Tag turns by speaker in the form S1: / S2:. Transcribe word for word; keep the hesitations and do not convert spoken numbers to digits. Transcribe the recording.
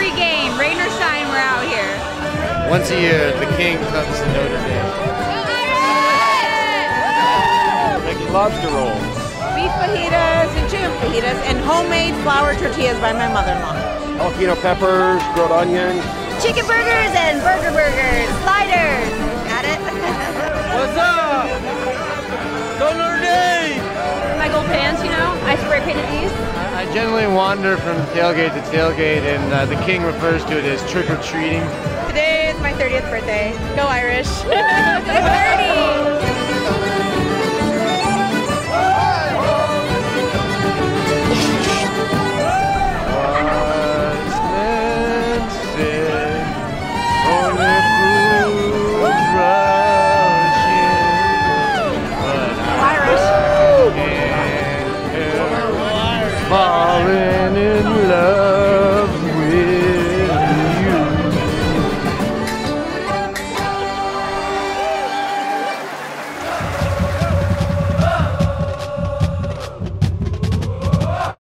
S1: every game, rain or shine, we're out here.
S2: Once a year, the king comes to Notre Dame.
S3: Making lobster rolls.
S4: Beef fajitas and chicken fajitas and homemade flour tortillas by my mother-in-law.
S3: Jalapeno peppers, grilled onions.
S5: Chicken burgers and burger burgers, sliders. Got it?
S6: What's up? Go Notre Dame!
S1: My gold pants, you know, I spray painted these.
S2: I generally wander from tailgate to tailgate, and uh, the king refers to it as trick-or-treating.
S4: Today is my thirtieth birthday. Go Irish.
S1: thirty!